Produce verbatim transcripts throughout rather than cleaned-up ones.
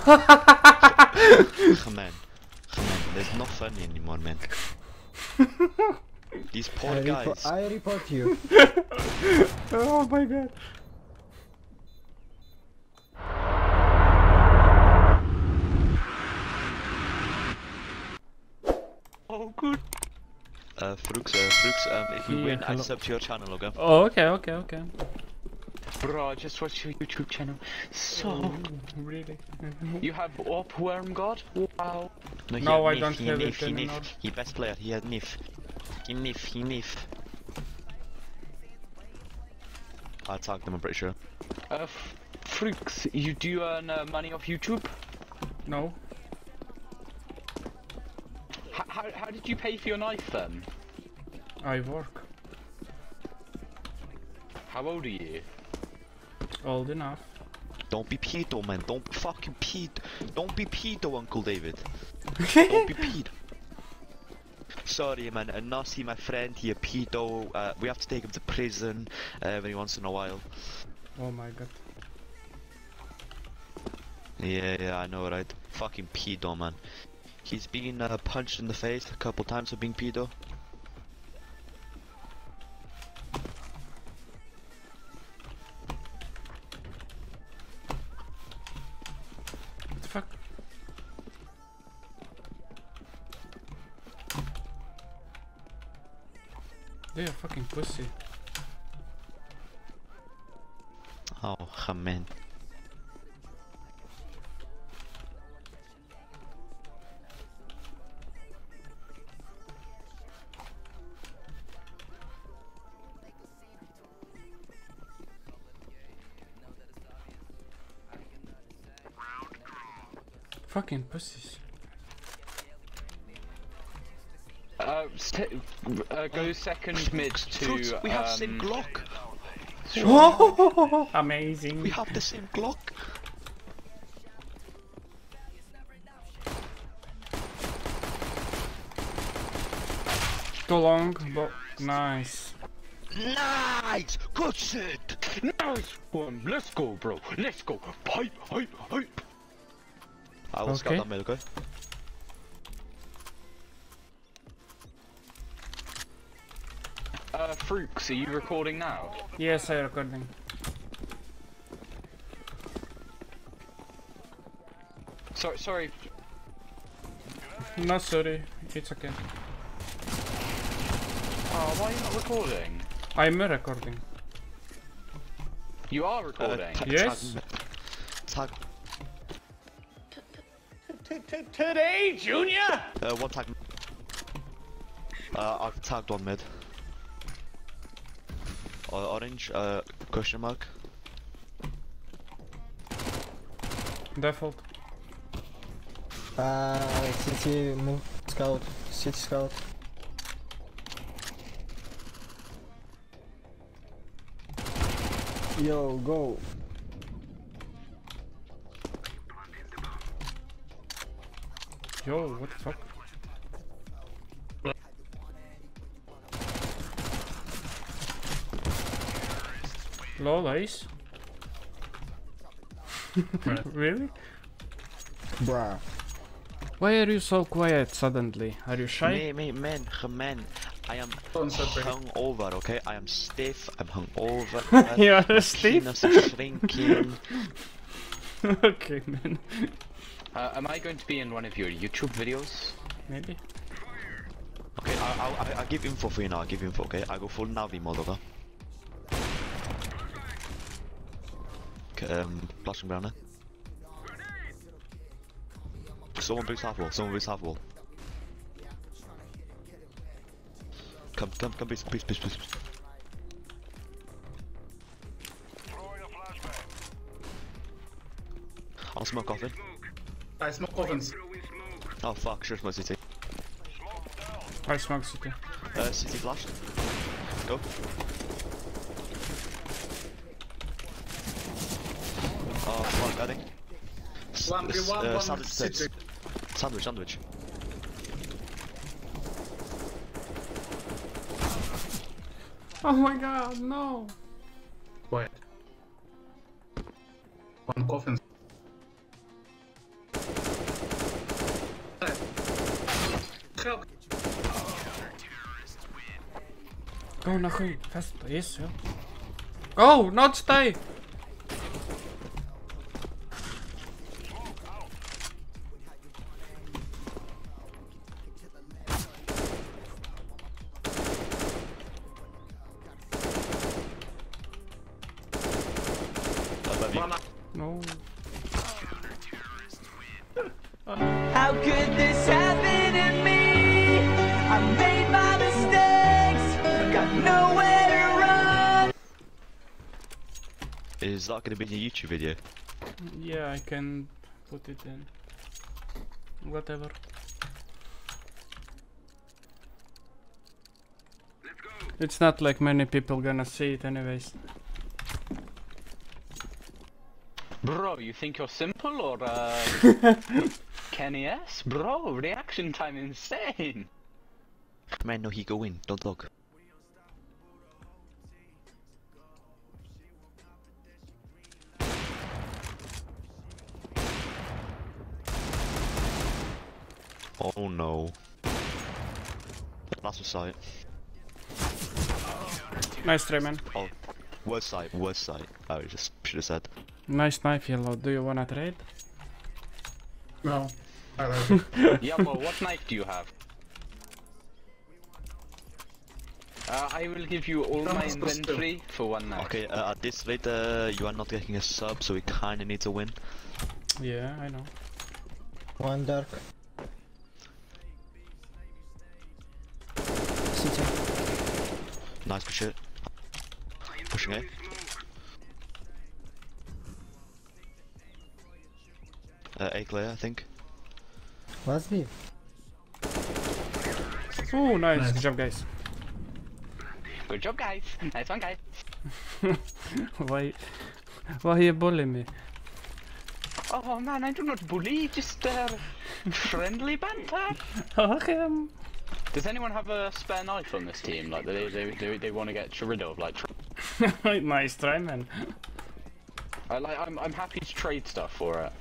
Come on. Come on. There's not funny anymore, man. These poor I guys. Repo I report you. Oh my god. Oh, good. Uh, Frooks, uh, Frooks, um, if we Yeah, win, I hello. sub to your channel, okay? Oh, okay, okay, okay. Bro, I just watched your YouTube channel. So, Oh, really? you have Op Worm God? Wow. No, he No, had I Nif, don't he have Nif, it he anymore. Nif. He best player, he had Nif. He Nif, he Nif. I tagged him, I'm pretty sure. Uh, Freaks, you do you earn uh, money off YouTube? No. H how, how did you pay for your knife then? I work. How old are you? Old enough. Don't be pedo, man. Don't be fucking pedo. Don't be pedo, Uncle David. Don't be pedo. Sorry, man. And not see my friend here, pedo. Uh, we have to take him to prison uh, every once in a while. Oh my god. Yeah, yeah, I know, right? Fucking pedo, man. He's been uh, punched in the face a couple times for being pedo. What the fuck? They're a fucking pussy. Oh, man. Fucking pussies. Uh, se uh go second mid to. Fruits, we have um, same Glock. Whoa! Amazing. We have the same Glock. Too long, but nice. Nice! Good shit! Nice one. Let's go, bro. Let's go. Pipe, pipe, pipe. I will scout Okay. that mid, okay? Uh, Frooks, are you recording now? Yes, I'm recording. Sorry, sorry. No, sorry. It's okay. Oh, why are you not recording? I'm recording. You are recording. Uh, Yes. Tag. Today, Junior? Uh, one tag. Uh, I've tagged one mid. Uh, orange, uh, question mark. Default. Uh, city move scout, city scout. Yo, go. Yo, what the fuck? Lol, ace? Really? Bruh. Why are you so quiet suddenly? Are you shy? Me, me, man, man. I am hungover, okay? I am stiff, I'm hungover. You are my stiff? penis is shrinking. Okay, man. Uh, am I going to be in one of your YouTube videos? Maybe. Okay, I, I, I, I give info for you now, I give info, okay? I go full Navi mode, okay? Okay, um, flashing brown there. Someone breaks half wall, someone breaks half wall. Come, come, come, please, please, please, please. I'll smoke off it. I smoke ovens. Oh fuck, sure smoke city. I smoke city. Uh, city flashed. Go. Oh fuck, I think. One v one, uh, one sandwich, city. sandwich, sandwich. Oh my god, no! Wait. One coffin. Go нахуй, fast, yes, yeah. Go, not stay! No. How could this happen to me? I made my mistakes, got nowhere to run. Is that gonna be in your YouTube video? Yeah, I can put it in. Whatever. It's not like many people gonna see it anyways. Bro, you think you're simple or uh Kenny S? Bro, reaction time insane. Man, no, he go in, don't look. Oh no. That's a sight. Nice try, man. Oh, worst sight, worst sight. I just should have said. Nice knife, Yellow. Do you wanna trade? No. I like it. Yeah, but what knife do you have? Uh, I will give you all my inventory for one knife. Okay, uh, at this rate, uh, you are not getting a sub, so we kinda need to win. Yeah, I know. One dark. City. Nice, good shit. Pushing A. Uh, A clear, I think. Let's leave. Oh, nice. Nice. Good job, guys. Good job, guys. Nice one, guys. Why? Why you bully me? Oh man, I do not bully, just uh, friendly banter. Okay. Um. Does anyone have a spare knife on this team? Like they they they, they want to get rid of? Like, Nice try, man. I like I'm I'm happy to trade stuff for it.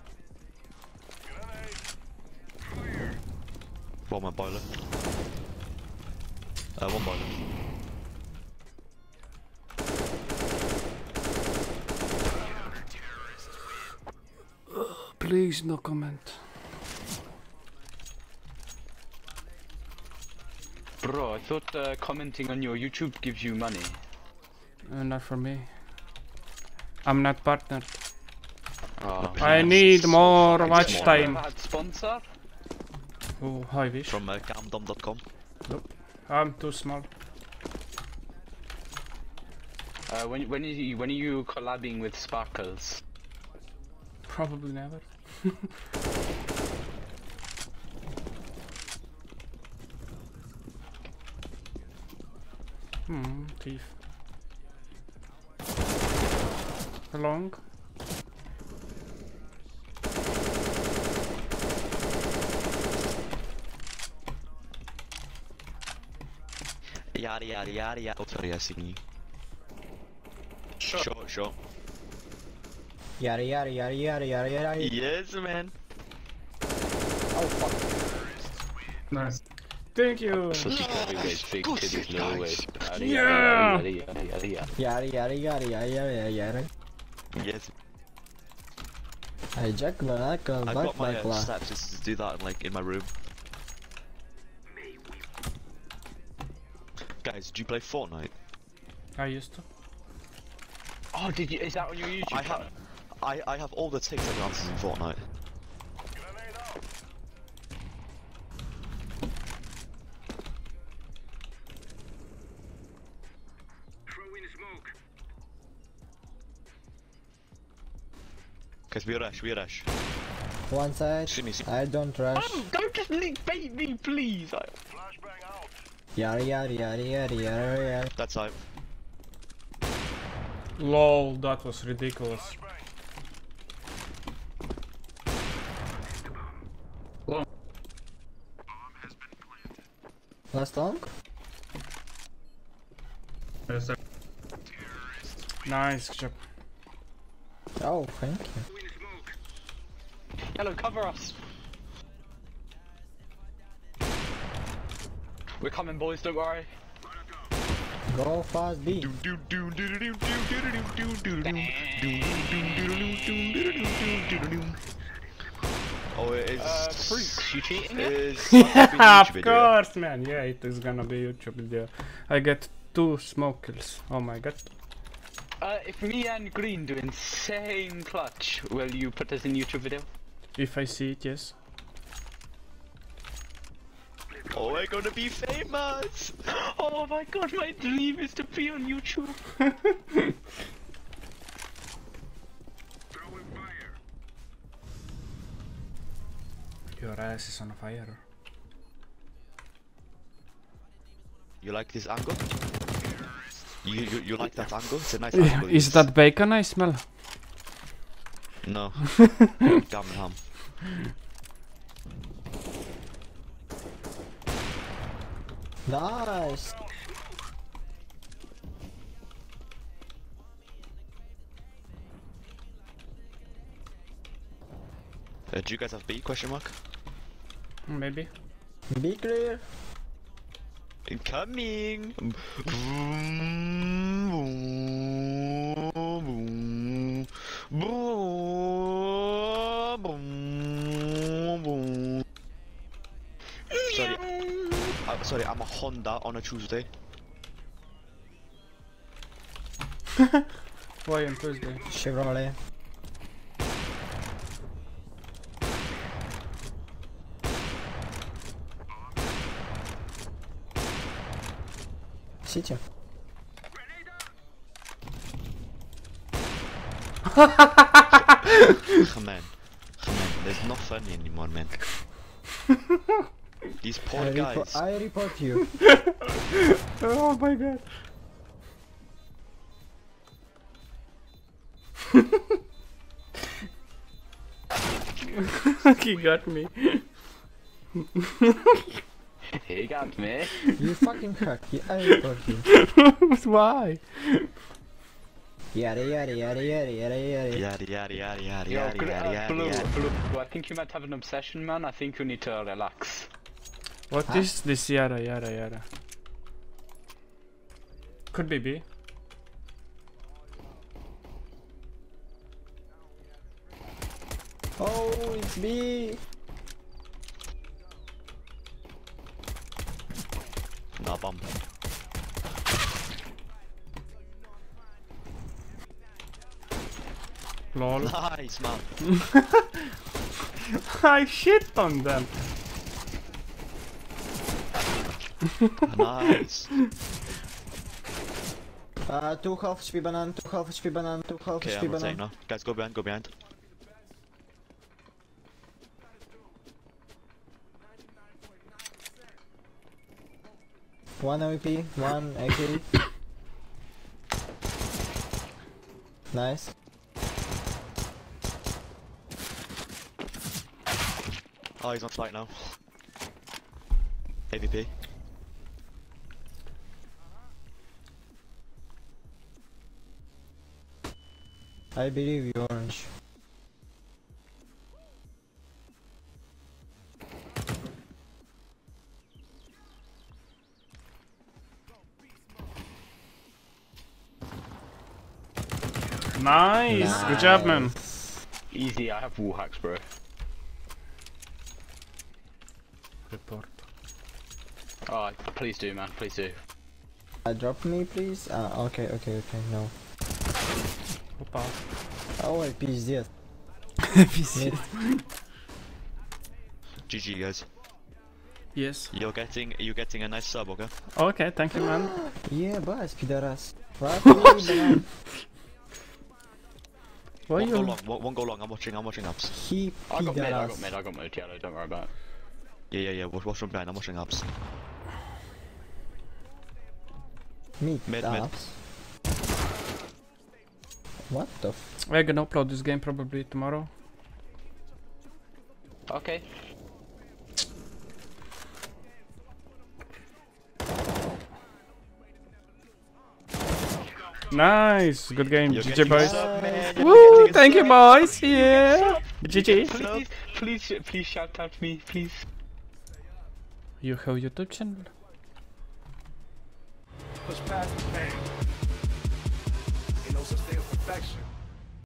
One more boiler. Uh, one boiler. Please, no comment. Bro, I thought uh, commenting on your YouTube gives you money. Uh, not for me. I'm not partnered. Oh, I need more watch more. time. Had sponsor? Oh, I wish. From uh, camdom dot com. I'm too small. Uh, when when are you when are you collabing with Sparkles? Probably never. Hmm, thief. Long. Yada yada yada yada. Oh, sorry, I seen you. Shut Sure, sure. Yada yada yada yada yada yada. Yes, man. Oh fuck. Nice. Thank you. Pussy curly waist, big Good titties, shit, little guys. waist. Yada, Yeah. yada, yada, yada, yada. Yada yada yada yada yada yada. Yes. I jack my back on I back got my back uh, la. steps just to do that, like in my room. Guys, do you play Fortnite? I used to. Oh, did you? Is that on your YouTube I channel? have, I I have all the TikTok answers in Fortnite. Guys, we rush, we rush. One side. See me, see- I don't rush. Oh, don't just leave bait me, please. I... Yada yada yada yada yada yada. That's out. Lol, that was ridiculous. Last long? Yes, sir. Nice good job. Oh, thank you. Hello, cover us. We're coming, boys. Don't worry. Go fast, B. Oh, it is. Uh, freaks, you cheating? Is Yeah, of course, man. Yeah, it is gonna be YouTube video. I get two smoke kills. Oh my god. Uh, if me and Green do insane clutch, will you put us in YouTube video? If I see it, yes. Oh, we're gonna be famous! Oh my god, my dream is to be on YouTube. Your ass is on fire. You like this angle? You you, you like that angle? It's a nice angle. Is that bacon I smell? No. Damn ham. Nice. Uh, do you guys have B? Question mark. Maybe. Be clear. Incoming. Sorry, I'm sorry. I'm a Honda on a Tuesday. Why on Tuesday? Chevrolet. City. Come on, come on. There's no funny anymore, man. These poor I, guys. repo I report you. Oh my god. He got me. He got me. You fucking cuck. Yeah, I report you. Why? Yada yada yada yada yada yada. Yada yada yada yada Yo, yada Gr- yada uh, yada Blue, yada. Blue, I think you might have an obsession, man. I think you need to relax. What Huh? is this yada yada yada? Could be B. Oh, it's B. Nah, bomb. Lol. Nice, man. I shit on them. Nice. Uh, two half H P banana, two half H P banana, two half Okay, H P I'm rotating banana. now. Guys, go behind, go behind. One A P, one A K. Nice. Oh, he's on flight now. A V P. I believe you, Orange. Nice. Good job, man. Easy, I have wall hacks, bro. Report. Oh, please do, man. Please do. Uh, drop me, please. Uh, okay, okay, okay. No. Опа. Ой, пиздец. Пиздец. G G, guys. Yes. You're getting, you're getting a nice sub, okay? Okay, thank you, man. Ебать, пидорас. Fuck me, banana. Why One go you? long, one, one go long. I'm watching, I'm watching apps. He I got mid, I got пидорас. mid, I got mid, yellow, don't worry about it. Yeah, yeah, yeah. Watch, watch from behind. I'm watching apps. Mid, Mid, mid. ups. What the f- I'm gonna upload this game probably tomorrow. Okay. Nice, good game, You're G G getting a boys. sub, man. You're Woo, getting a thank you sub. boys, yeah. G G. Please, please, sh- please shout out me, please. You have YouTube channel? push past the pain.